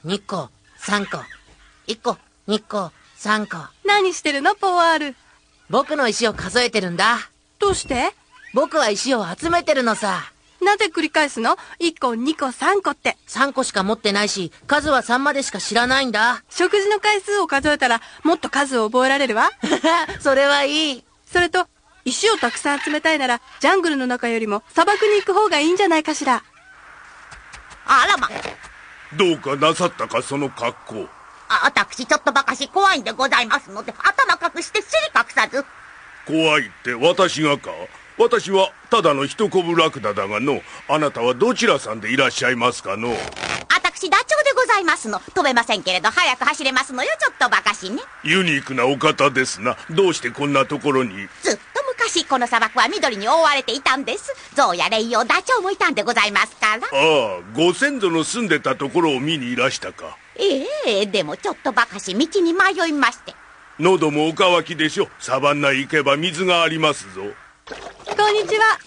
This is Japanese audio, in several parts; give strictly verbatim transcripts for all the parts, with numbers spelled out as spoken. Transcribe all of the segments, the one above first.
にこ、さんこ。いっこ、にこ、さんこ。 何してるの、ポワール。 僕の石を数えてるんだ。 どうして？ 僕は石を集めてるのさ。 なぜ繰り返すの？いっこ、にこ、さんこって。 さんこしか持ってないし、数はさんまでしか知らないんだ。 食事の回数を数えたら、もっと数を覚えられるわ。 それはいい。 それと、石をたくさん集めたいなら、ジャングルの中よりも砂漠に行く方がいいんじゃないかしら。 あらま。 どうかなさったか、その格好。 あ、私ちょっとばかし怖いんでございますので、頭隠して尻隠さず。 怖いって私がか？私はただの一コブラクダだがの。あなたはどちらさんでいらっしゃいますかの？ 私ダチョウでございますの。飛べませんけれど早く走れますのよ、ちょっとばかしね。 ユニークなお方ですな。どうしてこんなところに？ ずっと昔この砂漠は緑に覆われていたんです。象やレイヨウ、ダチョウもいたんでございますから。 ああ、ご先祖の住んでたところを見にいらしたか。 ええ、でもちょっとばかし道に迷いまして。 喉もお渇きでしょ。サバンナへ行けば水がありますぞ。 こんにちは。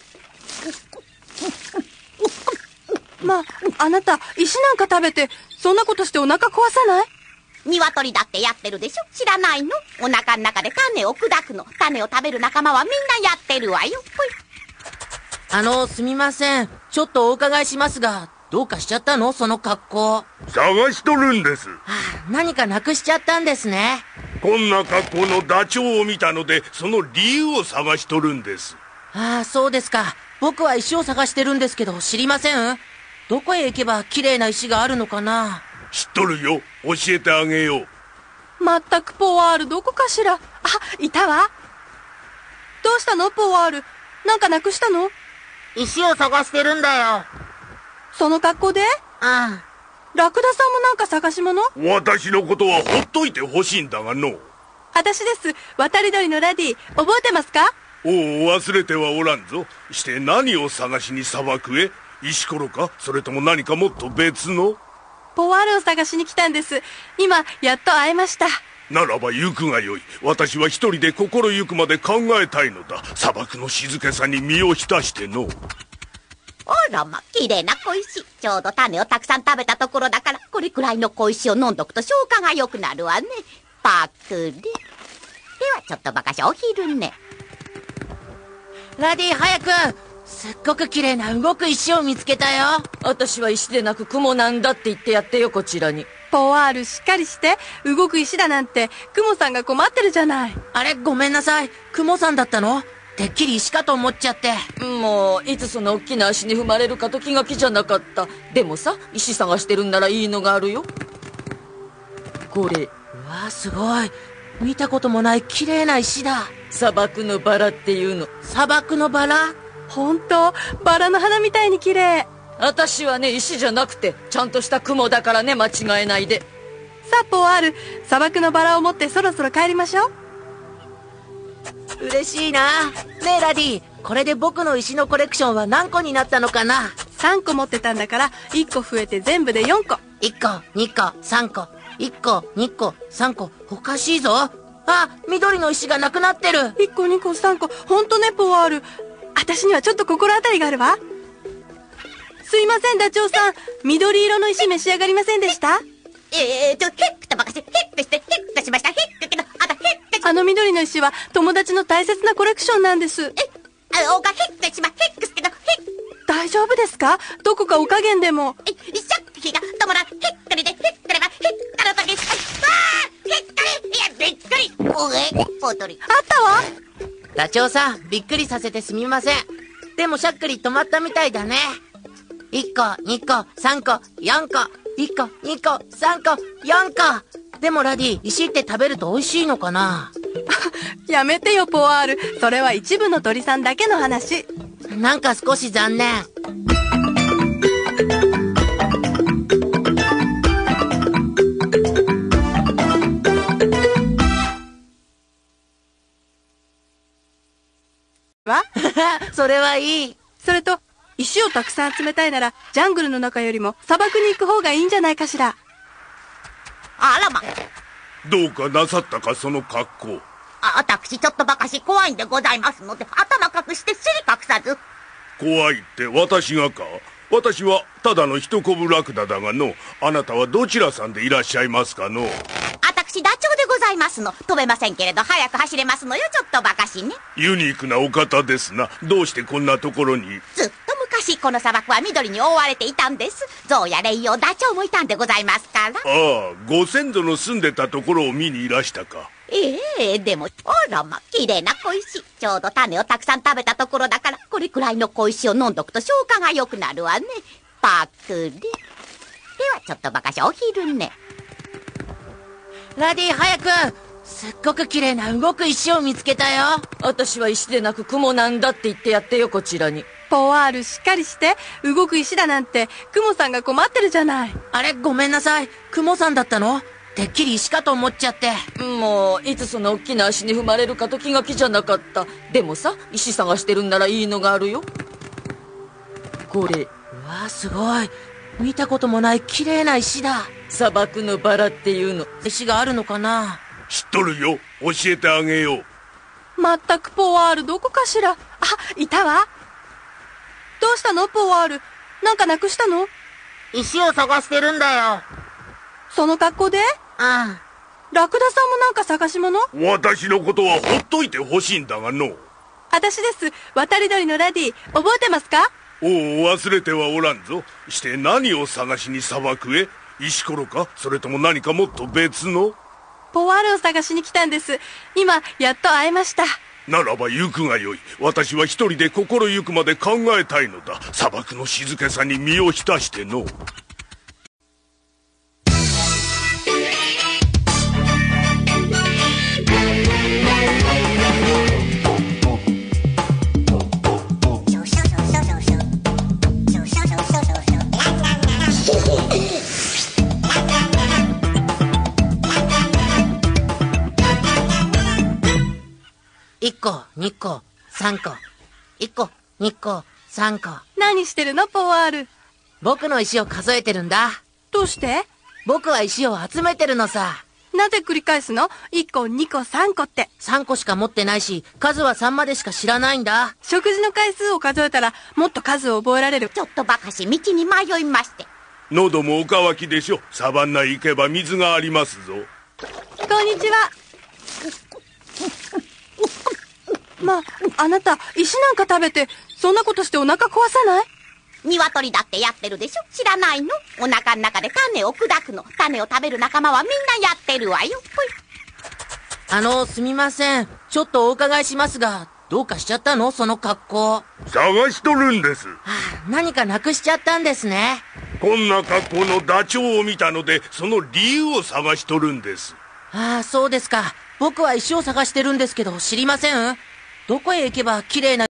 まあ、あなた石なんか食べてそんなことしてお腹壊さない？ 鶏だってやってるでしょ。知らないの？お腹の中で種を砕くの。種を食べる仲間はみんなやってるわよ。ほい。 あの、すみません。ちょっとお伺いしますが、どうかしちゃったの？その格好。 探しとるんです。はあ、何かなくしちゃったんですね。 こんな格好のダチョウを見たので、その理由を探しとるんです。 ああ、そうですか。僕は石を探してるんですけど、知りません？どこへ行けば綺麗な石があるのかな？ 知っとるよ。教えてあげよう。 まったくポワール、どこかしら。あ、いたわ。どうしたのポワール。なんかなくしたの？ 石を探してるんだよ。 その格好で？ ああ。 ラクダさんもなんか探し物？ 私のことはほっといてほしいんだがの。 私です。渡り鳥のラディ。覚えてますか？ おお、忘れてはおらんぞ。して何を探しに砂漠へ？石ころか？それとも何かもっと別の？ ポワールを探しに来たんです。今やっと会えました。 ならば行くがよい。私は一人で心ゆくまで考えたいのだ。砂漠の静けさに身を浸しての。 あらま、綺麗な小石。ちょうど種をたくさん食べたところだから、これくらいの小石を飲んどくと消化が良くなるわね。パクリ。ではちょっとばかしお昼ね。 ラディ、早く！すっごく綺麗な動く石を見つけたよ。 私は石でなく雲なんだって言ってやってよ、こちらに。 ポワール、しっかりして。動く石だなんて、クモさんが困ってるじゃない。 あれ、ごめんなさい。クモさんだったの？てっきり石かと思っちゃって。 もういつその大きな足に踏まれるかと気が気じゃなかった。でもさ、石探してるんならいいのがあるよ。これ。 うわ、すごい。見たこともない綺麗な石だ。 砂漠のバラっていうの。 砂漠のバラ？ ほんと、バラの花みたいに綺麗。 私はね、石じゃなくてちゃんとした雲だからね、間違えないで。 さあポワール、砂漠のバラを持ってそろそろ帰りましょう。 嬉しいな。ねえラディ、これで僕の石のコレクションは何個になったのかな？ さんこ持ってたんだからいっこ増えて全部でよんこ。 いっこ、にこ、さんこ、いっこ、にこ、さんこ。おかしいぞ。あ、緑の石がなくなってる。 いっこ、にこ、さんこ。ほんとねポワール。私にはちょっと心当たりがあるわ。すいませんダチョウさん、緑色の石召し上がりませんでした？ えーと、ヘックとばかし、ヘックして、ヘックしました。ヘックけど、あとヘックしあの緑の石は友達の大切なコレクションなんです。 え、あ、おかヘックしま、ヘックすけど、ヘック。 大丈夫ですか？どこかお加減でも。 え、シャッキが止まらん。ヘックリで、ヘックレば、ヘックの時、あーヘックリいや、びっくりおえ、ポトリ。 あったわ。 ダチョウさん、びっくりさせてすみません。でもしゃっくり止まったみたいだね。いっこ、にこ、さんこ、よんこ。いっこ、にこ、さんこ、よんこ。でもラディ、石って食べると美味しいのかな？ やめてよポワール。それは一部の鳥さんだけの話。 なんか少し残念。 わそれはいい。 それと石をたくさん集めたいならジャングルの中よりも砂漠に行く方がいいんじゃないかしら。 あらま。 どうかなさったか、その格好。 あ、私ちょっとばかし怖いんでございますので、頭隠して尻隠さず。 怖いって私がか？ 私はただの一コブラクダだがの。あなたはどちらさんでいらっしゃいますかの？ 私ダチョウでございますの。飛べませんけれど早く走れますのよ。ちょっとバカしね。 ユニークなお方ですな。どうしてこんなところに？ ずっと昔この砂漠は緑に覆われていたんです。象やレイヨウ、ダチョウもいたんでございますから。 ああ、ご先祖の住んでたところを見にいらしたか。 ええでもあらま、綺麗な小石。ちょうど種をたくさん食べたところだから、これくらいの小石を飲んどくと消化が良くなるわね。パクリ。ではちょっとバカしお昼ね。 ラディ早く。すっごく綺麗な動く石を見つけたよ。 私は石でなく雲なんだって言ってやってよ、こちらに。 ポワールしっかりして。動く石だなんてクモさんが困ってるじゃない。 あれ、ごめんなさい。クモさんだったの？てっきり石かと思っちゃって。 もういつその大きな足に踏まれるかと気が気じゃなかった。でもさ、石探してるんならいいのがあるよ。これ。 うわ、すごい。見たこともない綺麗な石だ。 砂漠のバラっていうの。 石があるのかな？ 知っとるよ。教えてあげよう。 まったくポワールどこかしら。あ、いたわ。どうしたのポワール。なんかなくしたの？ 石を探してるんだよ。 その格好で？ うん。 ラクダさんもなんか探し物？ 私のことはほっといてほしいんだがの。 私です。渡り鳥のラディ。覚えてますか？ おお、忘れてはおらんぞ。して何を探しに砂漠へ？石ころか？それとも何かもっと別の？ ポワールを探しに来たんです。今やっと会えました。 ならば行くがよい。私は一人で心ゆくまで考えたいのだ。砂漠の静けさに身を浸しての。 いっこ、にこ、さんこ。いっこ、にこ、さんこ。 何してるのポワール。 僕の石を数えてるんだ。 どうして？ 僕は石を集めてるのさ。 なぜ繰り返すの？いっこ、にこ、さんこって。 さんこしか持ってないし、数はさんまでしか知らないんだ。 食事の回数を数えたらもっと数を覚えられる。 ちょっとバカし、道に迷いまして。 喉もお乾きでしょ。サバンナ行けば水がありますぞ。 こんにちは。まあ、あなた石なんか食べてそんなことしてお腹壊さない？ 鶏だってやってるでしょ。知らないの？お腹の中で種を砕くの。種を食べる仲間はみんなやってるわよ。ほい。 あの、すみません。ちょっとお伺いしますが、どうかしちゃったの？その格好。 探しとるんです。 はあ、何かなくしちゃったんですね。 こんな格好のダチョウを見たので、その理由を探しとるんです。 ああ、そうですか。僕は石を探してるんですけど、知りません？どこへ行けば綺麗な